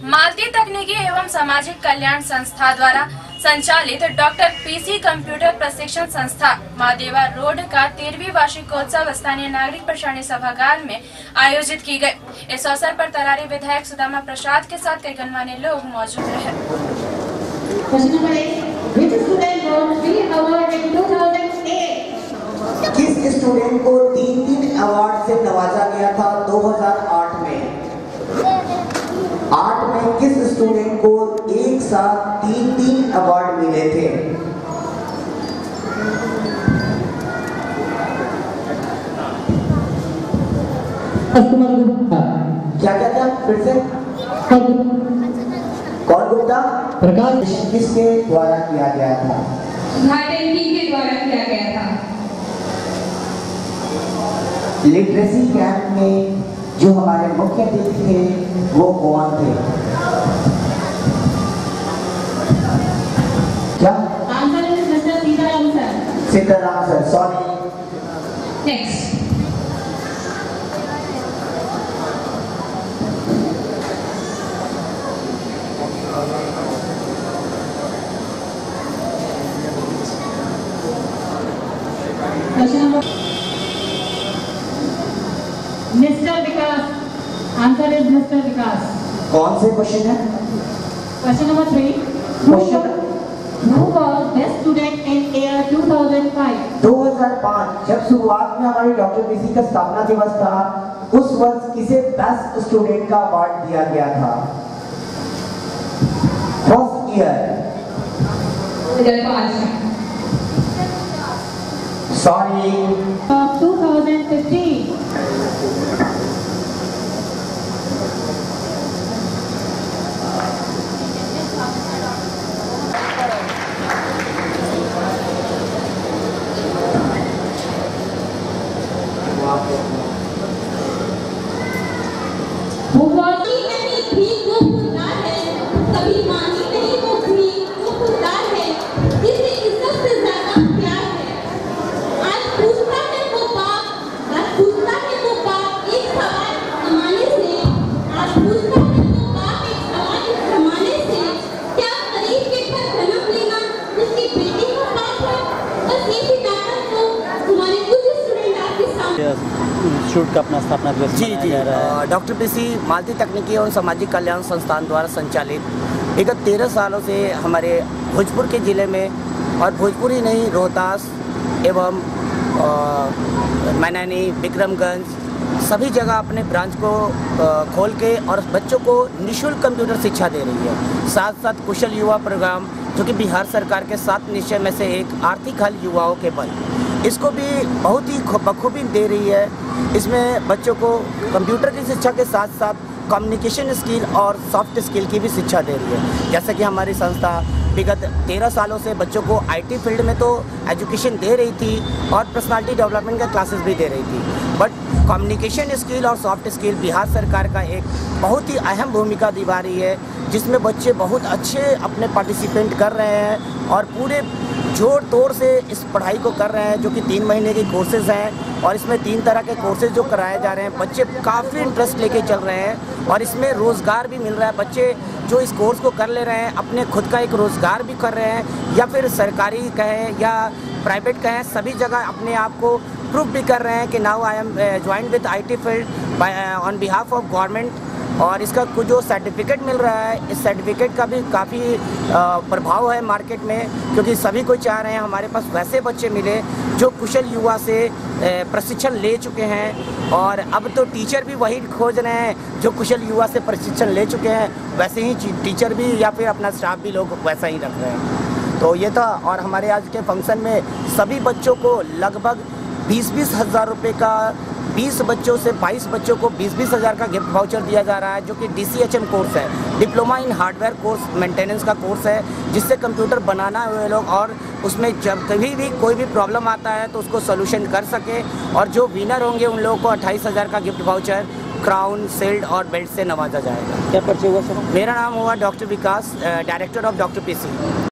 मालती तकनीकी एवं सामाजिक कल्याण संस्था द्वारा संचालित डॉक्टर पीसी कंप्यूटर प्रशिक्षण संस्था महादेवा रोड का 13वीं वार्षिकोत्सव स्थानीय नागरिक प्रशासनिक सभागार में आयोजित की गई। इस अवसर पर तरारी विधायक सुदामा प्रसाद के साथ कई गणमान्य लोग मौजूद रहे। किस स्टूडेंट को 3 अवार्ड से नवाजा गया था 2008 में? 8 में किस स्टूडेंट को एक साथ 3 अवार्ड मिले थे? क्या क्या क्या फिर से? कौन गुप्ता? प्रकाश। किसके द्वारा किया गया था? के द्वारा किया गया था। लिटरेसी कैंप में जो हमारे मुख्य अतिथि थे वो कौन थे? क्या? Answer is mister Sitaram sir. Sitaram sir, sorry. Next. Question number mister Vikas. Answer is mister Vikas. कौन से क्वेश्चन है? Question number 3। Question Who was best student in year 2005? 2005 जब शुरुआत में हमारी डॉक्टर पीसी का स्थापना दिवस था, उस वर्ष किसे बेस्ट स्टूडेंट का अवार्ड दिया गया था? First year. 2005। सॉरी। 2015। इंस्टीट्यूट का अपना स्थापना दिवस जी डॉक्टर पीसी मालती तकनीकी एवं सामाजिक कल्याण संस्थान द्वारा संचालित विगत 13 सालों से हमारे भोजपुर के ज़िले में, और भोजपुर ही नहीं, रोहतास एवं मैनानी, विक्रमगंज, सभी जगह अपने ब्रांच को खोल के और बच्चों को निःशुल्क कंप्यूटर शिक्षा दे रही है। साथ साथ कुशल युवा प्रोग्राम, जो कि बिहार सरकार के 7 निश्चय में से एक आर्थिक हल युवाओं के बल, इसको भी बहुत ही बखूबी दे रही है। इसमें बच्चों को कंप्यूटर की शिक्षा के साथ साथ कम्युनिकेशन स्किल और सॉफ्ट स्किल की भी शिक्षा दे रही है। जैसे कि हमारी संस्था विगत 13 सालों से बच्चों को आईटी फील्ड में तो एजुकेशन दे रही थी और पर्सनालिटी डेवलपमेंट का क्लासेस भी दे रही थी, बट कम्युनिकेशन स्किल और सॉफ्ट स्किल बिहार सरकार का एक बहुत ही अहम भूमिका निभा रही है, जिसमें बच्चे बहुत अच्छे अपने पार्टिसिपेंट कर रहे हैं और पूरे जोर तोड़ से इस पढ़ाई को कर रहे हैं, जो कि 3 महीने के कोर्सेज हैं और इसमें 3 तरह के कोर्सेज जो कराए जा रहे हैं। बच्चे काफ़ी इंटरेस्ट लेके चल रहे हैं और इसमें रोज़गार भी मिल रहा है। बच्चे जो इस कोर्स को कर ले रहे हैं, अपने खुद का एक रोज़गार भी कर रहे हैं, या फिर सरकारी कहें या प्राइवेट कहें, सभी जगह अपने आप को प्रूव भी कर रहे हैं कि now I am join with IT field on behalf of government. और इसका कुछ जो सर्टिफिकेट मिल रहा है, इस सर्टिफिकेट का भी काफ़ी प्रभाव है मार्केट में, क्योंकि सभी को चाह रहे हैं हमारे पास वैसे बच्चे मिले जो कुशल युवा से प्रशिक्षण ले चुके हैं, और अब तो टीचर भी वही खोज रहे हैं जो कुशल युवा से प्रशिक्षण ले चुके हैं, वैसे ही टीचर भी या फिर अपना स्टाफ भी लोग वैसा ही रख रहे हैं। तो ये था। और हमारे आज के फंक्शन में सभी बच्चों को लगभग 20-20 हज़ार रुपये का, 20 बच्चों से 22 बच्चों को 20-20 हज़ार का गिफ्ट वाउचर दिया जा रहा है, जो कि DCHM कोर्स है, diploma in hardware course maintenance का कोर्स है, जिससे कंप्यूटर बनाना हुए लोग और उसमें जब कभी भी कोई भी प्रॉब्लम आता है तो उसको सोल्यूशन कर सके। और जो विनर होंगे उन लोगों को 28 हज़ार का गिफ्ट वाउचर, क्राउन, शील्ड और बेल्ट से नवाजा जाएगा। क्या परिचय हुआ सर? मेरा नाम हुआ doctor Vikas, director of doctor PC.